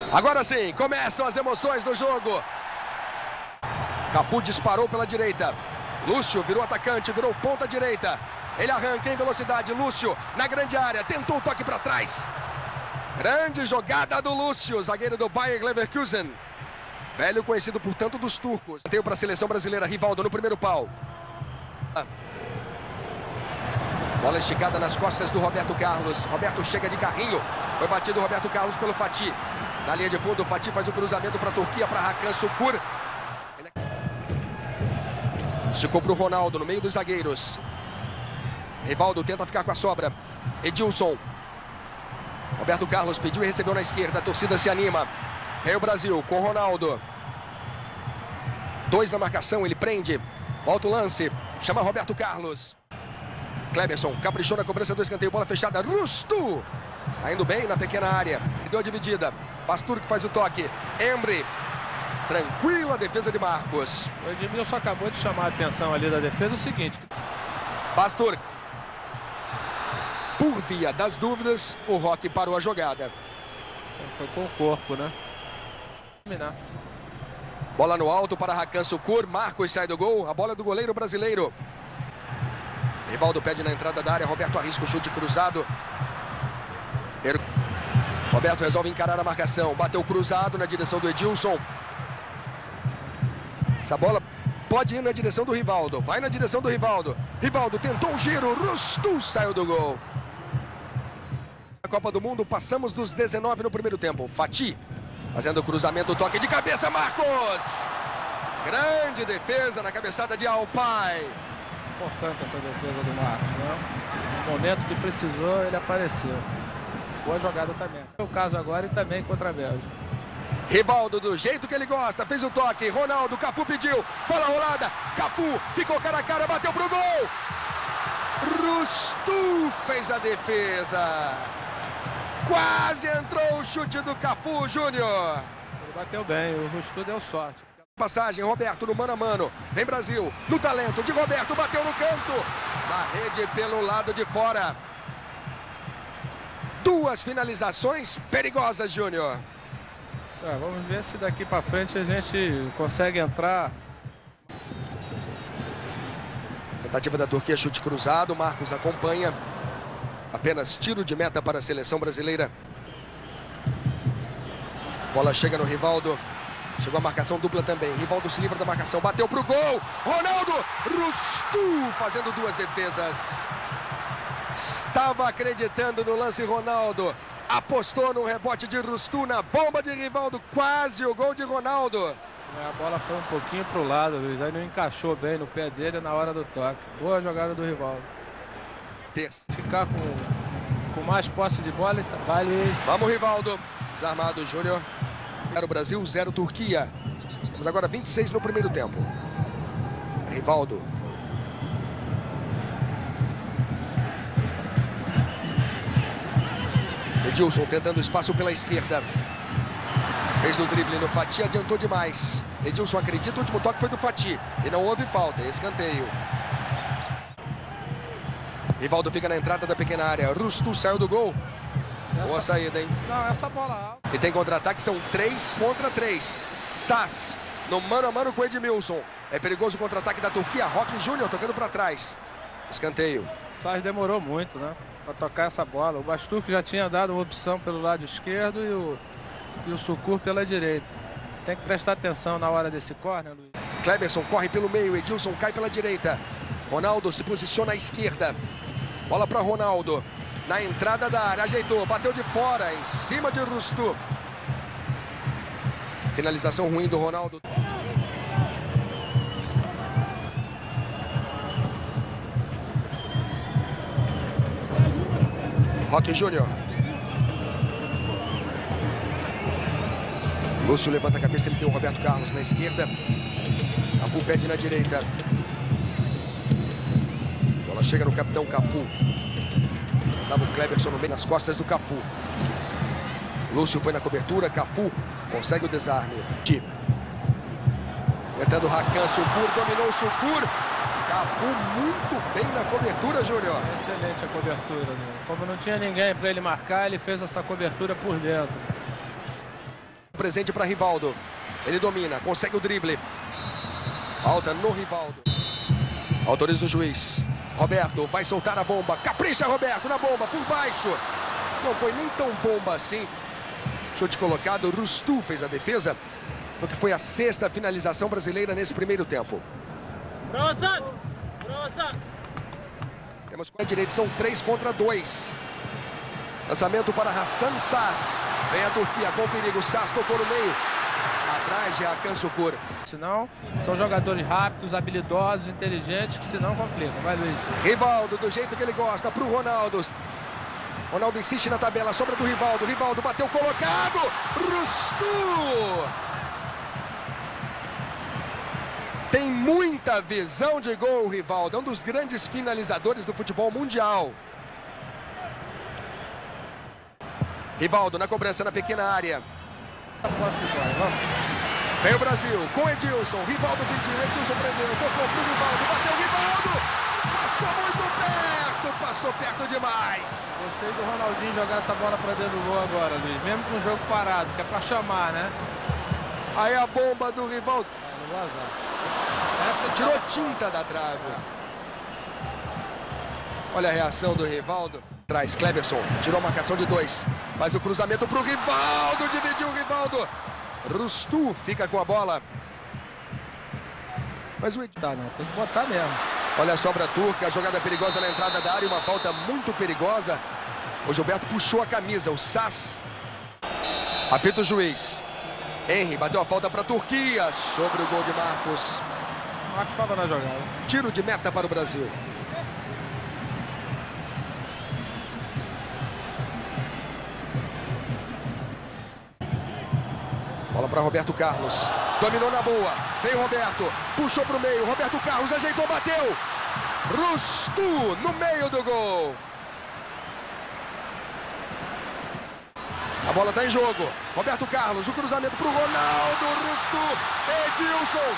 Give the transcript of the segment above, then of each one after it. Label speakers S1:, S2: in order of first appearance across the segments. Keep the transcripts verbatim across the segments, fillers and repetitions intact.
S1: Agora sim, começam as emoções do jogo. Cafu disparou pela direita. Lúcio virou atacante, virou ponta direita. Ele arranca em velocidade. Lúcio na grande área, tentou o toque para trás. Grande jogada do Lúcio, zagueiro do Bayer Leverkusen. Velho conhecido por tanto dos turcos. Tenho para a seleção brasileira, Rivaldo no primeiro pau. Bola esticada nas costas do Roberto Carlos. Roberto chega de carrinho. Foi batido o Roberto Carlos pelo Fatih. Na linha de fundo, o Fatih faz o cruzamento para a Turquia, para Hakan Şükür. Esticou para o Ronaldo no meio dos zagueiros. Rivaldo tenta ficar com a sobra. Edilson. Roberto Carlos pediu e recebeu na esquerda. A torcida se anima. Vem o Brasil com o Ronaldo. Dois na marcação, ele prende. Volta o lance. Chama Roberto Carlos. Kleberson caprichou na cobrança do escanteio. Bola fechada. Rustu. Saindo bem na pequena área. Deu a dividida. Pastur que faz o toque. Emre. Tranquila a defesa de Marcos.
S2: O Edmilson acabou de chamar a atenção ali da defesa. O seguinte.
S1: Pastur. Por via das dúvidas, o Roque parou a jogada.
S2: Foi com o corpo, né?
S1: Bola no alto para Hakan Şükür. Marcos sai do gol. A bola é do goleiro brasileiro. Rivaldo pede na entrada da área. Roberto arrisca o chute cruzado. Roberto resolve encarar a marcação. Bateu cruzado na direção do Edilson. Essa bola pode ir na direção do Rivaldo. Vai na direção do Rivaldo. Rivaldo tentou um giro. Rustu saiu do gol. Na Copa do Mundo, passamos dos dezenove no primeiro tempo. Fatih fazendo o cruzamento, toque de cabeça. Marcos! Grande defesa na cabeçada de Alpay.
S2: Importante essa defesa do Marcos, né? No momento que precisou, ele apareceu. Boa jogada também. É o caso agora e também contra a Bélgica.
S1: Rivaldo do jeito que ele gosta, fez o toque. Ronaldo, Cafu pediu. Bola rolada. Cafu ficou cara a cara, bateu pro gol. Rustu fez a defesa. Quase entrou o chute do Cafu Júnior.
S2: Ele bateu bem, o Rustu deu sorte.
S1: Passagem, Roberto no mano a mano. Vem Brasil, no talento de Roberto, bateu no canto. Na rede pelo lado de fora. Duas finalizações perigosas, Júnior.
S2: É, vamos ver se daqui para frente a gente consegue entrar.
S1: Tentativa da Turquia, chute cruzado. Marcos acompanha. Apenas tiro de meta para a seleção brasileira. Bola chega no Rivaldo. Chegou a marcação dupla também. Rivaldo se livra da marcação. Bateu para o gol. Ronaldo. Rustu fazendo duas defesas. Estava acreditando no lance Ronaldo. Apostou no rebote de Rustu, na bomba de Rivaldo. Quase o gol de Ronaldo.
S2: É, a bola foi um pouquinho para o lado, Luiz. Aí não encaixou bem no pé dele na hora do toque. Boa jogada do Rivaldo.
S1: Terça.
S2: Ficar com, com mais posse de bola, isso vale.
S1: Vamos, Rivaldo. Desarmado, Júnior. Zero Brasil, zero Turquia. Temos agora vinte e seis no primeiro tempo. Rivaldo. Edilson tentando espaço pela esquerda. Fez o drible no Fatih, adiantou demais. Edilson acredita, o último toque foi do Fatih. E não houve falta, escanteio. Rivaldo fica na entrada da pequena área. Rustu saiu do gol. Essa... Boa saída, hein?
S2: Não, essa bola alta.
S1: E tem contra-ataque, são três contra três. Sass no mano a mano com Edmilson. É perigoso o contra-ataque da Turquia. Roque Júnior tocando para trás. Escanteio.
S2: Sass demorou muito, né? Para tocar essa bola. O Bastur já tinha dado uma opção pelo lado esquerdo e o, e o Şükür pela direita. Tem que prestar atenção na hora desse córner, Luiz.
S1: Kleberson corre pelo meio. Edilson cai pela direita. Ronaldo se posiciona à esquerda. Bola para Ronaldo. Na entrada da área, ajeitou, bateu de fora, em cima de Rustu. Finalização ruim do Ronaldo. Roque Júnior. Lúcio levanta a cabeça, ele tem o Roberto Carlos na esquerda. Cafu pede na direita. Bola chega no capitão Cafu. Dava o Kleberson no meio, nas costas do Cafu. Lúcio foi na cobertura, Cafu consegue o desarme. Tentando Hakan Şükür, dominou o Şükür. Cafu muito bem na cobertura, Júnior.
S2: Excelente a cobertura, né? Como não tinha ninguém para ele marcar, ele fez essa cobertura por dentro.
S1: Presente para Rivaldo. Ele domina, consegue o drible. Falta no Rivaldo. Autoriza o juiz. Roberto vai soltar a bomba. Capricha, Roberto, na bomba, por baixo. Não foi nem tão bomba assim. Chute colocado. Rustu fez a defesa. No que foi a sexta finalização brasileira nesse primeiro tempo. Temos com a direita, são três contra dois. Lançamento para Hasan Sas. Vem a Turquia com perigo. Sas tocou no meio. Atrás de Hakan Şükür.
S2: Senão, são jogadores rápidos, habilidosos, inteligentes, que senão complicam. Vai, Luiz.
S1: Rivaldo, do jeito que ele gosta, para o Ronaldo. Ronaldo insiste na tabela, sobra do Rivaldo. Rivaldo bateu colocado. Rustu. Tem muita visão de gol, o Rivaldo. É um dos grandes finalizadores do futebol mundial. Rivaldo na cobrança na pequena área. Vem o Brasil com Edilson. Rivaldo pediu, Edilson prendeu, tocou pro Rivaldo, bateu o Rivaldo. Passou muito perto, passou perto demais.
S2: Gostei do Ronaldinho jogar essa bola para dentro do gol agora, Luiz. Mesmo com o jogo parado, que é para chamar, né?
S1: Aí a bomba do Rivaldo.
S2: Ah, não vazar. Essa
S1: tirou tá... tinta da trave. Olha a reação do Rivaldo. Traz Cleberson, tirou a marcação de dois. Faz o cruzamento para o Rivaldo, dividiu o Rivaldo. Rustu fica com a bola. Mas o
S2: tá, não, tem que botar mesmo.
S1: Olha a sobra turca, a jogada perigosa na entrada da área, uma falta muito perigosa. O Gilberto puxou a camisa, o Sas. Apita o juiz. Henry bateu a falta para a Turquia, sobre o gol de Marcos.
S2: Marcos estava na jogada.
S1: Tiro de meta para o Brasil. Bola para Roberto Carlos. Dominou na boa. Vem Roberto. Puxou para o meio. Roberto Carlos ajeitou, bateu. Rustu no meio do gol. A bola está em jogo. Roberto Carlos. O cruzamento para o Ronaldo. Rustu. Edilson.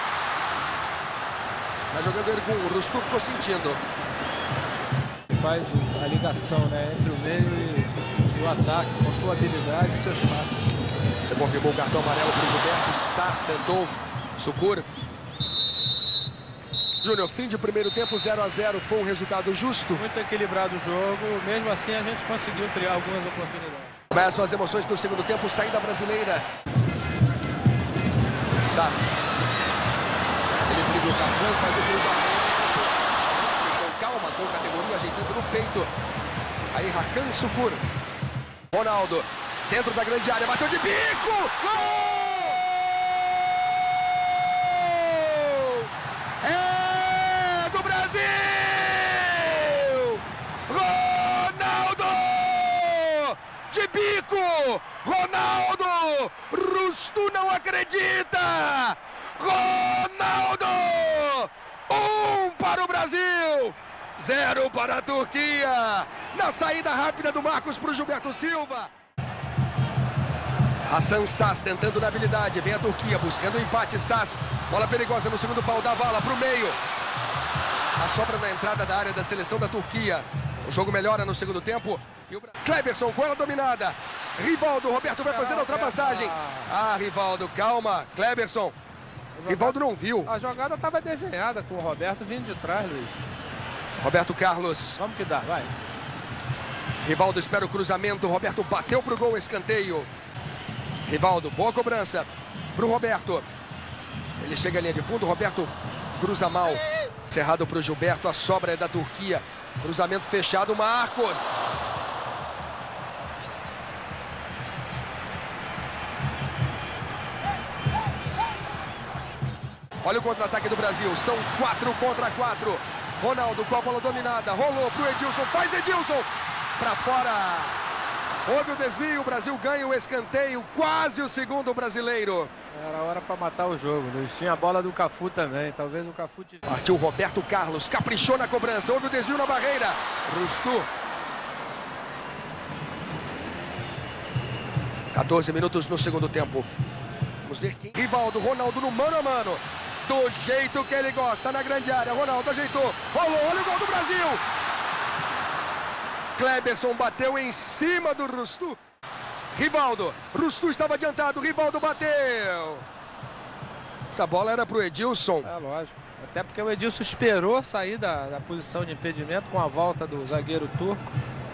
S1: Está jogando ele com o Rustu. Ficou sentindo.
S2: Faz a ligação, né, entre o meio e o ataque. Com sua habilidade e seus passos.
S1: Você confirmou o cartão amarelo para o Gilberto. Sas tentou. Şükür. Júnior, fim de primeiro tempo, zero a zero. Foi um resultado justo.
S2: Muito equilibrado o jogo. Mesmo assim, a gente conseguiu criar algumas oportunidades.
S1: Começam as emoções do segundo tempo. Saída brasileira. Sas. Ele dribla o cartão, faz o cruzamento. Com calma, com categoria, ajeitando no peito. Aí Hakan Şükür. Ronaldo. Dentro da grande área, bateu de bico! Gol! É do Brasil! Ronaldo! De bico! Ronaldo! Rustu não acredita! Ronaldo! Um para o Brasil! Zero para a Turquia! Na saída rápida do Marcos para o Gilberto Silva. Hasan Sas tentando na habilidade, vem a Turquia buscando o empate. Sas, bola perigosa no segundo pau, da vala para o meio. A sobra na entrada da área da seleção da Turquia. O jogo melhora no segundo tempo. E o Cleberson com ela dominada. Rivaldo, Roberto vai fazer a ultrapassagem. Ah, Rivaldo, calma. Cleberson. Rivaldo não viu.
S2: A jogada estava desenhada com o Roberto vindo de trás, Luiz.
S1: Roberto Carlos.
S2: Vamos que dá, vai.
S1: Rivaldo espera o cruzamento. Roberto bateu para o gol, escanteio. Rivaldo, boa cobrança para o Roberto. Ele chega à linha de fundo, Roberto cruza mal. Cerrado para o Gilberto, a sobra é da Turquia. Cruzamento fechado, Marcos. Olha o contra-ataque do Brasil, são quatro contra quatro. Ronaldo com a bola dominada, rolou para o Edilson, faz Edilson. Para fora. Houve o desvio, o Brasil ganha o escanteio, quase o segundo brasileiro.
S2: Era hora para matar o jogo, Luiz. Tinha a bola do Cafu também, talvez o Cafu... Te...
S1: Partiu Roberto Carlos, caprichou na cobrança, houve o desvio na barreira. Rustu. quatorze minutos no segundo tempo. Vamos ver quem... Rivaldo, Ronaldo no mano a mano. Do jeito que ele gosta, na grande área. Ronaldo ajeitou, rolou, olha o gol do Brasil. Cleberson bateu em cima do Rustu. Rivaldo, Rustu estava adiantado, Rivaldo bateu. Essa bola era para o Edilson.
S2: É lógico, até porque o Edilson esperou sair da, da posição de impedimento com a volta do zagueiro turco.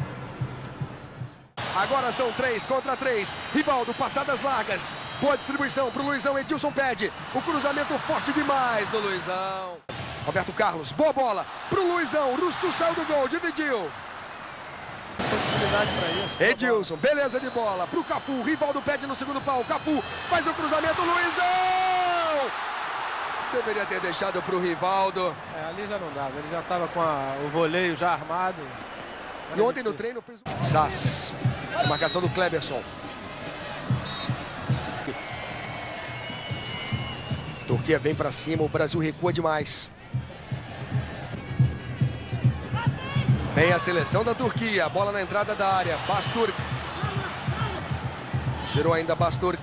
S1: Agora são três contra três. Rivaldo, passadas largas. Boa distribuição para o Luizão. Edilson pede. O cruzamento forte demais do Luizão. Roberto Carlos, boa bola para o Luizão. Rustu saiu do gol, dividiu.
S2: Possibilidade para isso.
S1: Edilson, beleza de bola para o Cafu. Rivaldo pede no segundo pau. Cafu faz o cruzamento. Luizão! Deveria ter deixado para o Rivaldo.
S2: É, ali já não dava. Ele já estava com a, o voleio já armado.
S1: E ontem no treino fez um... Sass. A marcação do Kleberson. Turquia vem para cima, o Brasil recua demais. Vem a seleção da Turquia, bola na entrada da área, Basturk. Girou ainda Basturk.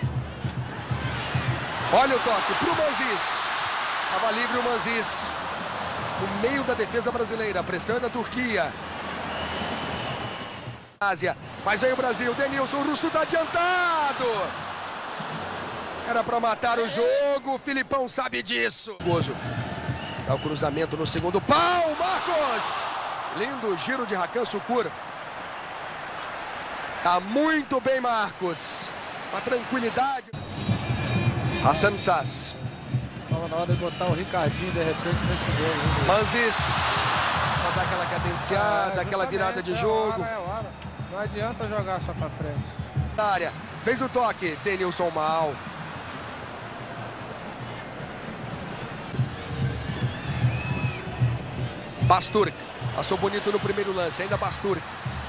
S1: Olha o toque pro Manzis. Estava livre o Manzis. No meio da defesa brasileira, a pressão é da Turquia. Ásia, mas vem o Brasil, Denilson, o Rustu está adiantado. Era para matar o jogo, o Filipão sabe disso. Sai o cruzamento no segundo pau, Marcos. Lindo giro de Hakan Şükür. Tá muito bem, Marcos. Uma tranquilidade. Hasan Sass.
S2: Estava na hora de botar o Ricardinho de repente nesse jogo.
S1: Manzis. Pra dar aquela cadenciada, é, aquela virada de
S2: é
S1: jogo.
S2: Hora, é hora. Não adianta jogar só para frente.
S1: Área. Fez o toque. Denilson mal. Basturk. Passou bonito no primeiro lance. Ainda Basturk.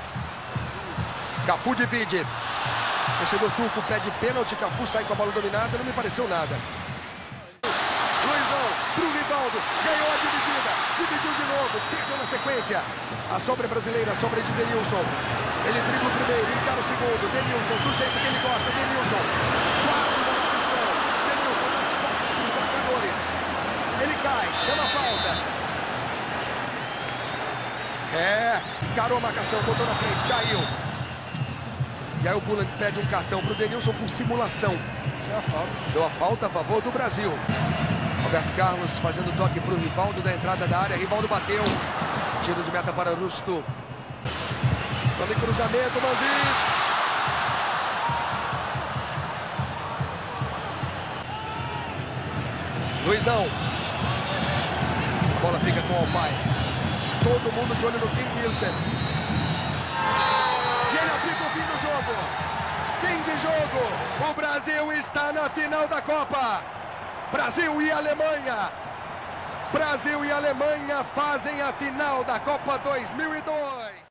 S1: Cafu divide. O torcedor turco pede pênalti. Cafu sai com a bola dominada. Não me pareceu nada. Luizão pro Rivaldo. Ganhou a dividida. Dividiu de novo. Perdeu na sequência. A sobra brasileira. A sobra de Denilson. Ele dribla o primeiro. Encara o segundo. Denilson do jeito que ele gosta. Denilson. Quatro na marcação. Denilson das costas para os marcadores. Ele cai. Chama a falta. É, encarou a marcação, botou na frente, caiu. E aí o Bulan pede um cartão para o Denilson por simulação.
S2: Deu a falta.
S1: Deu a falta a favor do Brasil. Roberto Carlos fazendo toque para o Rivaldo da entrada da área. Rivaldo bateu. Tiro de meta para Rustu. Tome cruzamento, Manzis. Luizão. A bola fica com o Alpay. Todo mundo de olho no Kim Nielsen. E ele aplica o fim do jogo. Fim de jogo. O Brasil está na final da Copa. Brasil e Alemanha. Brasil e Alemanha fazem a final da Copa dois mil e dois.